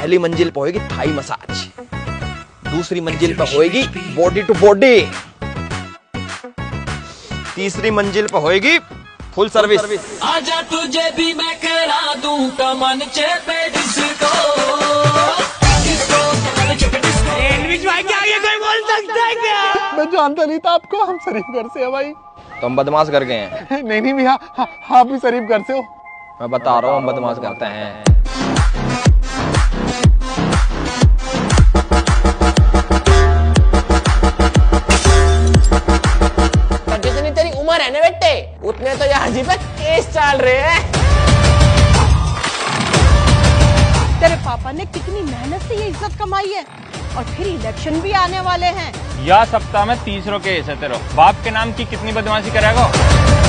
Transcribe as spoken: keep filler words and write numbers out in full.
पहली मंजिल पे होगी थाई मसाज, दूसरी मंजिल पे होगी बॉडी टू बॉडी, तीसरी मंजिल पे होगी फुल सर्विस। आजा तुझे भी मैं करा दूं कमन चेपे डिस्को। कोई बोल सकता है क्या? मैं जानता नहीं था आपको, हम शरीफ घर से है भाई। तो हम बदमाश कर गए हैं। नहीं नहीं भैया, आप भी शरीफ घर से हो। मैं बता रहा हूँ हम बदमाश करते हैं। जितनी तेरी उम्र है ना बेटे, उतने तो यहाँ जी पे केस चल रहे हैं। तेरे पापा ने कितनी मेहनत से ये इज्जत कमाई है, और फिर इलेक्शन भी आने वाले हैं। या सप्ताह में तीसरों केस है तेरो। बाप के नाम की कितनी बदमाशी करेगा।